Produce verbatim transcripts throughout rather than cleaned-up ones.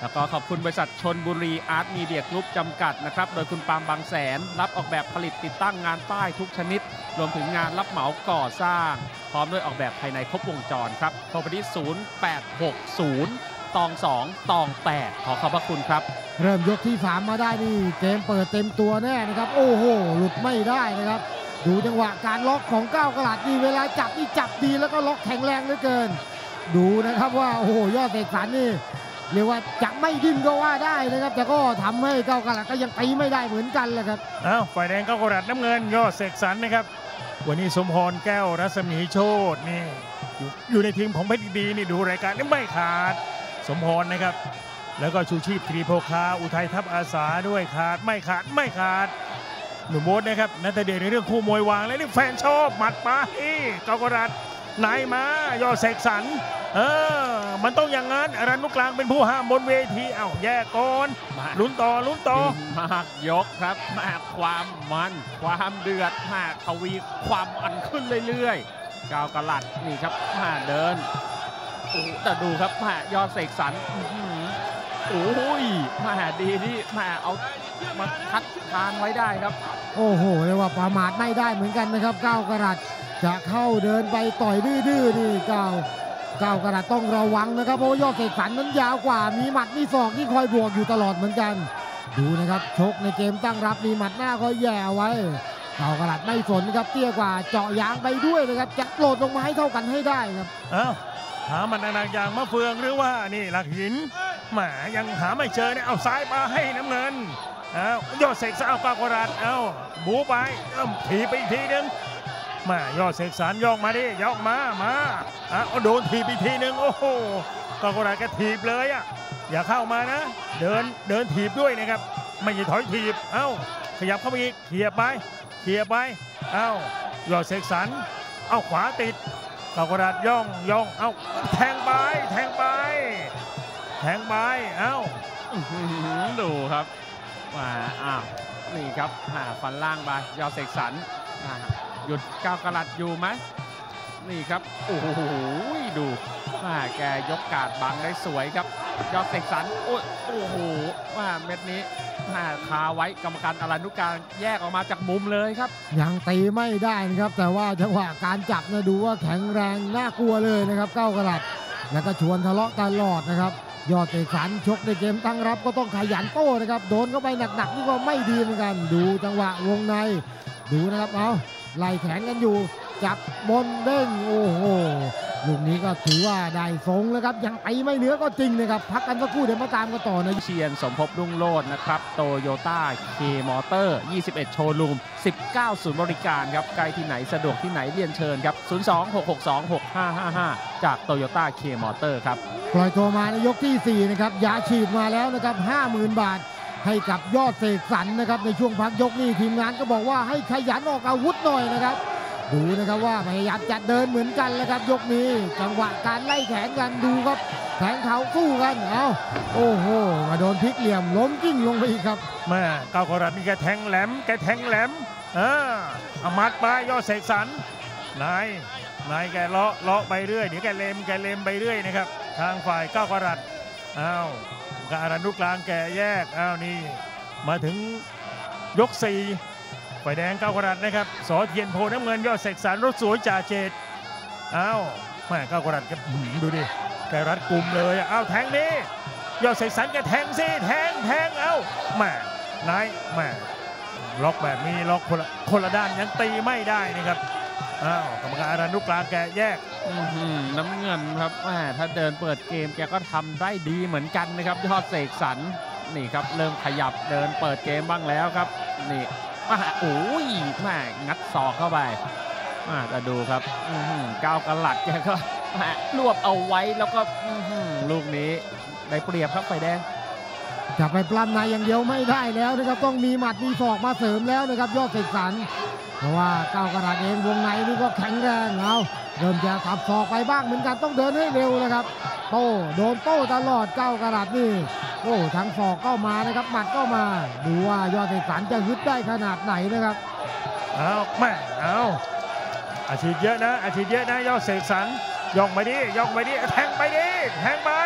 แล้วก็ขอบคุณบริษัทชลบุรีอาร์ตมีเดียกรุ๊ปจำกัดนะครับโดยคุณปาล์มบางแสนรับออกแบบผลิตติดตั้งงานป้ายทุกชนิดรวมถึงงานรับเหมาก่อสร้างพร้อมด้วยออกแบบภายในครบวงจรครับโทรไปที่ศูนย์ แปด หก ศูนย์ ตอง สอง ตอง แปด ขอขอบพระคุณครับเริ่มยกที่สามมาได้นี่เกมเปิดเต็มตัวแน่นะครับโอ้โหหลุดไม่ได้นะครับดูจังหวะการล็อกของก้าวกลัดนี่เวลาจับนี่จับดีแล้วก็ล็อกแข็งแรงเหลือเกินดูนะครับว่าโอ้โหยอดเสกสรรนี่เรียกว่าจะไม่ดิ้นก็ว่าได้นะครับแต่ก็ทำให้ก้าวกลัดก็ยังตีไม่ได้เหมือนกันแหละครับอ้าวฝ่ายแดงก้าวกลัดน้ำเงินยอดเสกสรรนะครับวันนี้สมพรแก้วรัศมีโชตินี่อยู่ในทีมของเพชรดีนี่ดูรายการนี่ไม่ขาดสมพรนะครับแล้วก็ชูชีพตรีโภคาอุทัยทัพอาสาด้วยขาดไม่ขาดไม่ขาดหนุ่มโบ๊ทนะครับนัทเดชในเรื่องคู่มวยวางและนี่แฟนชอบหมัดไปก้าวกลัดไหนมายอดเสกสรรเออมันต้องอย่างนั้นอรัญญุกลางเป็นผู้ห้ามบนเวทีเอ้าแย่ก่อนลุ้นต่อลุ้นต่อมากยกครับมากความมันความเดือดมากทวีความมันขึ้นเรื่อยๆก้าวกลัดนี่ครับมาเดินโอ้แต่ดูครับมายอดเสกสรรโอ้ยมาดีที่มาเอามาทัดทานไว้ได้ครับโอ้โหเรียกว่าประมาทไม่ได้เหมือนกันนะครับก้าวกลัดจะเข้าเดินไปต่อยดื้อๆนี่ก้าวก้าวกลัดต้องระวังนะครับเพราะยอดเสกสรรนั้นยาวกว่ามีหมัดมีศอกที่คอยบวกอยู่ตลอดเหมือนกันดูนะครับชกในเกมตั้งรับมีหมัดหน้าคอยแย่ไว้ก้าวกลัดไม่สนครับเตี้ยกว่าเจาะยางไปด้วยนะครับจะโหลดลงมาให้เท่ากันให้ได้ครับอ้าวหามันหนักๆอย่างมะเฟืองหรือว่านี่หลักหินแหมยังหาไม่เจอเนี่ยเอาซ้ายมาให้น้ำเงินเอายอดเสกสรรเอาก้าวกลัดเอาบูไปเอิ่มถีบไปอีกทีนึงมายอดเสกสรรย่องมาดิย่องมามาอ่ะโดนถีบอีกทีนึงโอ้โหก้าวกลัดก็ถีบเลยอ่ะอย่าเข้ามานะเดินเดินถีบด้วยนะครับไม่ใช่ถอยถีบเอ้าขยับเข้าไปอีกเขี่ยไปเขี่ยไปเอ้ายอดเสกสรรเอาขวาติดก้าวกลัดย่องย่องเอาแทงไปแทงไปแทงไปเอ้าดูครับมาอ้าวนี่ครับหาฟันล่างไปยอดเสกสรรหยุดก้าวกลัดอยู่ไหมนี่ครับโอ้โหดูมาแกยกกาดบังได้สวยครับยอดเสกสรรโอ้โอ้โหมาเม็ดนี้มาคาไว้กรรมการอรัญญุกลางแยกออกมาจากมุมเลยครับยังตีไม่ได้นะครับแต่ว่าจังหวะการจับเนี่ยดูว่าแข็งแรงน่ากลัวเลยนะครับก้าวกลัดแล้วก็ชวนทะเลาะตลอดนะครับยอดเสกสรรชกในเกมตั้งรับก็ต้องขยันโต้นะครับโดนเข้าไปหนักๆนี่ก็ไม่ดีเหมือนกันดูจังหวะวงในดูนะครับเอาไล่แขนกันอยู่จับบนเด้งโอ้โหลูกนี้ก็ถือว่าได้ทรงแล้วครับยังตีไม่เหนือก็จริงนะครับพักกันสักครู่เดี๋ยวมาตามกันต่อในเชียนสมภพรุ่งโรจน์นะครับโตโยต้าเคมอเตอร์ยี่สิบเอ็ดโชว์รูมสิบเก้าศูนย์บริการครับใกล้ที่ไหนสะดวกที่ไหนเรียนเชิญครับศูนย์ สอง หก หก สอง หก ห้า ห้า ห้าจากโตโยต้าเคมอเตอร์ครับปล่อยตัวมาในยกที่สี่นะครับยาฉีดมาแล้วนะครับ ห้าหมื่น บาทให้กับยอดเสกสรรนะครับในช่วงพักยกนี้ทีมงานก็บอกว่าให้ขยันออกอาวุธหน่อยนะครับดูนะครับว่าพยายามจะเดินเหมือนกันแล้วครับยกนี้จังหวะการไล่แขนกันดูครับแขนเขาสู้กันเอาโอ้โหมาโดนพลิกเหลี่ยมล้มกิ้งลงไปอีกครับแม่ก้าวกลัดนี่แกแทงแหลมแกแทงแหลมเออเอามัดไปยอดเสกสรรนายนายแกเลาะเลาะไปเรื่อยเดี๋ยวแกเลมแกเลมไปเรื่อยนะครับทางฝ่ายก้าวกลัดอ้าวการอรัญญุกลางแกแยกอ้าวนี่มาถึงยกสี่ฝ่ายแดงก้าวกลัดนะครับสอเทียนโพน้ำเงินยอดเสกสรรรถสวยจ่าเจตอ้าวแม่ก้าวกลัดก็ดูดิแกรัดกุมเลยอ้าวแทงนี้ยอดเสกสรรแกแทงสิแทงแทงเอ้าแม่นายแม่ล็อกแบบนี้ล็อกคนละคนละด้านยังตีไม่ได้นะครับอ้าวกรรมการอรัญญุกลางแกแยกน้ำเงินครับถ้าเดินเปิดเกมแกก็ทำได้ดีเหมือนกันนะครับยอดเสกสรรนี่ครับเริ่มขยับเดินเปิดเกมบ้างแล้วครับนี่มาโอ้ยแม่งัดศอกเข้าไปมาแต่ดูครับก้าวกลัดแกก็รวบเอาไว้แล้วก็ลูกนี้ได้เปรียบครับไฟแดงจะไปปล้ำในอย่างเดียวไม่ได้แล้วนะครับต้องมีหมัดมีศอกมาเสริมแล้วนะครับยอดเสกสรรเพราะว่าก้าวกลัดเองวงในนี่ก็แข็งแรงเอาเริ่มจะขับศอกไปบ้างเหมือนกันต้องเดินให้เร็วนะครับโต้โดนโต้ตลอดก้าวกลัดนี่โอ้ทั้งศอกก็มานะครับหมัดก็มาดูว่ายอดเสกสรรจะฮึดได้ขนาดไหนนะครับเอาแม่เอาอาชีพเยอะนะอาชีพเยอะนะยอดเสกสรรย่องไปดิย่องไปดิแทงไปดิแทงไป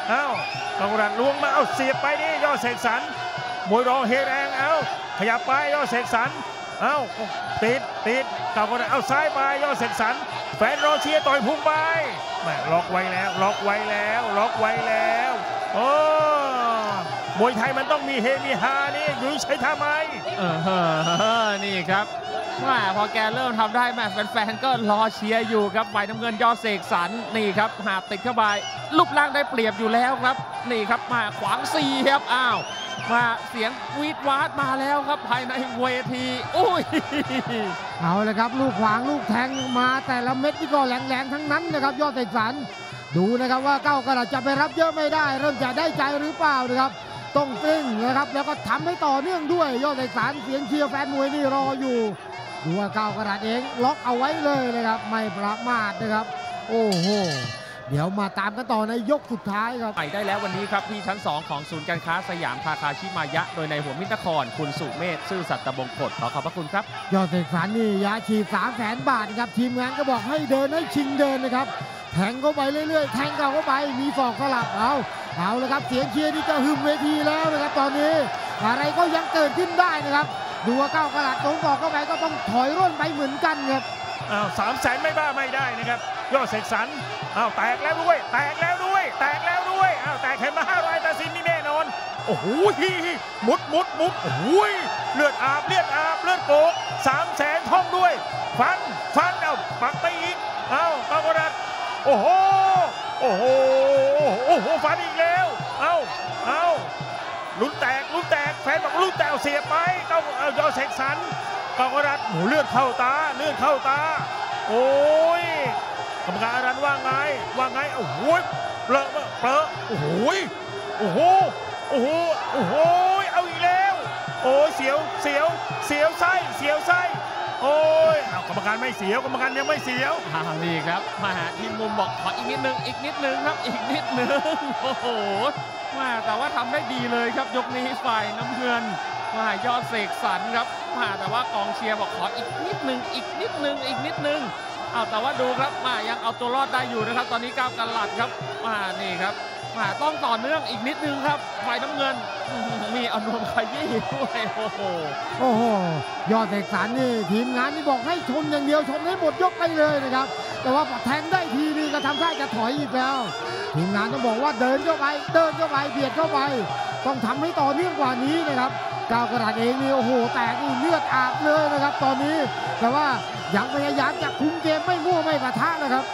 เอ้าเก้ากระดาษล้วงมาเอาเสียบไปนี่ยอดเสกสรรมวยรองเฮแรงเอ้าขยับไปยอดเสกสรรเอ้าติดติดเก้ากระดาษเอาซ้ายไปยอดเสกสรรแฟนรอเชียร์ต่อยพุ่งไปแม่ล็อกไว้แล้วล็อกไว้แล้วล็อกไว้แล้วโอ้มวยไทยมันต้องมีเฮมีฮานี่อยู่ใช้ทำไมเออนี่ครับว่าพอแกเริ่มทำได้แม่แฟนๆก็รอเชียร์อยู่ครับฝ่ายน้ำเงินยอดเสกสรรนี่ครับหาติดเข้าไปรูปร่างได้เปรียบอยู่แล้วครับนี่ครับมาขวางสี่ครับอ้าวมาเสียงวีดวาดมาแล้วครับภายในเวทีอุ้ยเอาเลยครับลูกขวางลูกแทงมาแต่ละเม็ดนี่ก็แรงๆทั้งนั้นนะครับยอดเสกสรรดูนะครับว่าเก้ากระดาษจะไปรับเยอะไม่ได้เริ่มจะได้ใจหรือเปล่านะครับต้องกลิ้งนะครับแล้วก็ทำให้ต่อเนื่องด้วยยอดเสกสรรเสียงเชียร์แฟนมวยนี่รออยู่ดูว่าเก้ากระดาษเองล็อกเอาไว้เลยนะครับไม่ประมาทนะครับโอ้โหเดี๋ยวมาตามกันต่อในยกสุดท้ายครับไปได้แล้ววันนี้ครับที่ชั้นสองของศูนย์การค้าสยามทาคาชิมายะโดยในหัวมิตรนครคุณสุเมธซื่อสัตย์บงกฎขอขอบพระคุณครับยอดเสกสรรนี่ยาฉีดสามแสนบาทครับทีมงานก็บอกให้เดินให้ชิงเดินนะครับแทงเข้าไปเรื่อยๆแทงเข้าไปมีศอกสลับเอาเอาเลยครับเสียงเชียร์นี่จะหึมเวทีแล้วนะครับตอนนี้อะไรก็ยังเกิดขึ้นได้นะครับดูว่าเก้ากระดาษตรงบอกเข้าไปก็ต้องถอยร่นไปเหมือนกันครับอ้าวสามแสนไม่บ้าไม่ได้นะครับยอดเสกสรรอ้าวแตกแล้วด้วยแตกแล้วด้วยแตกแล้วด้วยอ้าวแตกเห็นมาห้าร้อยตาซินนี่แน่นอนโอ้โหมุดมุดมุดโอ้โหเลือดอาบเลือดอาบเลือดโกกสามแสนท่องด้วยฟันฟันเอาปักไปอีกอ้าวเก้ากระดาษโอ้โหโอ้โหโอ้โหฟันอีกแล้วเอ้าเอ้าลุ้นแตกลุ้นแตกแฟนบอกลุ้นแตกเสียไปเก้ายอดเสกสรรเก้ากระดาษโอ้เลือดเข้าตาเลือดเข้าตาโอ้ยกรรมการอารันว่าไงว่าไงโอ้โหเปลอะเปลอะโอ้โหโอ้โหโอ้โหโอ้โหเอาอีกแล้วโอ้ยเสียวเสียวเสียวไส้เสียวไส้โอ้ยเอากรรมการไม่เสียวกรรมการยังไม่เสียวอ้าวนี่ครับมาหาทีมมุมบอกขออีกนิดนึงอีกนิดนึงครับอีกนิดนึงโอ้โหมาแต่ว่าทำได้ดีเลยครับยกนี้ฝ่ายน้ำเงินมายอดเสกสรรครับมาแต่ว่ากองเชียร์บอกขออีกนิดนึงอีกนิดนึงอีกนิดนึงเอาแต่ว่าดูครับมายังเอาตัวรอดได้อยู่นะครับตอนนี้ก้าวกลัดครับมานี่ครับมาต้องต่อเนื่องอีกนิดนึงครับฝ่ายน้ำเงินมีเอานวมขยี้ด้วยโอ้โหโอ้โหยอดเสกสรรนี่ทีมงานนี่บอกให้ชนอย่างเดียวชนให้หมดยกไปเลยนะครับแต่ว่าแทงได้ทีนึงก็ทำท่าจะถอยอีกแล้วทีมงานต้องบอกว่าเดินเข้าไปเดินเข้าไปเบียดเข้าไปต้องทำให้ต่อเนื่องกว่านี้นะครับก้าวกระดาษเองนี่โอ้โหแตกนี่เลือดอาบเลยนะครับตอนนี้แต่ว่ายังพยายามจะคุมเกมไม่มั่วไม่ปะทะนะครับ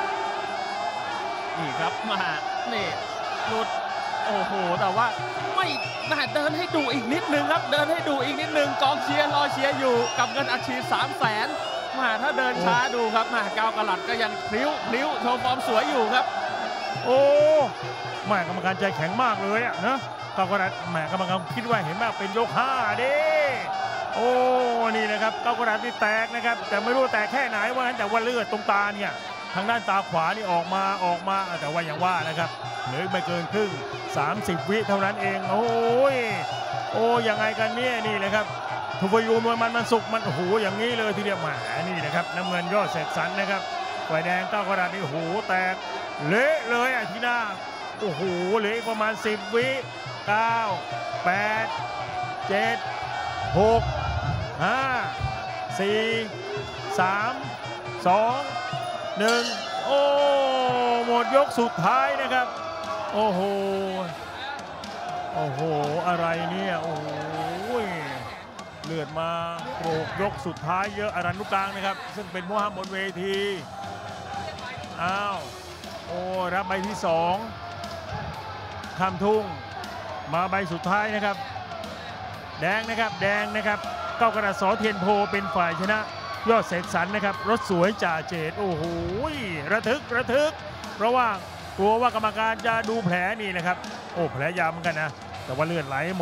นี่ครับมานี่หลุดโอ้โหแต่ว่าไม่น่าเดินให้ดูอีกนิดนึงครับเดินให้ดูอีกนิดนึงกองเชียร์รอเชียร์อยู่กับเงินอัดฉีดสามแสนมาถ้าเดินช้าดูครับมาก้าวกระดาษก็ยังพลิ้วพลิ้วโชว์ฟอร์มสวยอยู่ครับโอ้แม่กรรมการใจแข็งมากเลยอะนะเก้ากระดาษแม่กรรมการคิดว่าเห็นว่าเป็นยกห้าเด้โอ้นี่นะครับเก้ากระดาษนี่แตกนะครับแต่ไม่รู้แตกแค่ไหนว่างั้นแต่ว่าเลือดตรงตาเนี่ยทางด้านตาขวานี่ออกมาออกมาแต่ว่าอย่างว่านะครับเหลือไม่เกินครึ่งสามสิบวิเท่านั้นเองโอ้ยโอ้ยังไงกันเนี่ยนี่เลยครับทุกยูมวยมันมันสุกมันโอ้โหอย่างนี้เลยทีเดียวมานี่นะครับน้ำเงินยอดเสกสรรนะครับฝ่ายแดงเก้ากระดาษนี่โอ้โหแตกเละเลยอ่ะทีหน้าโอ้โหเหลือประมาณสิบวิเก้า แปด เจ็ด หก ห้า สี่ สาม สอง หนึ่งโอ้หมดยกสุดท้ายนะครับโอ้โหโอ้โหอะไรเนี่ยโอ้โหเลือดมาโกรกยกสุดท้ายเยอะอารันลูกกลางนะครับซึ่งเป็นผู้ห้ามบนเวทีอ้าวโอ้รับใบที่สองข้ามทุ่งมาใบสุดท้ายนะครับแดงนะครับแดงนะครับเก้ากระดาษสอเทียนโพเป็นฝ่ายชนะยอดเสกสรรนะครับรถสวยจ่าเจตโอ้โหระทึกระทึกเพราะว่ากลัวว่ากรรมการจะดูแผลนี่นะครับโอ้แผลยาวเหมือนกันนะแต่ว่าเลือดไหล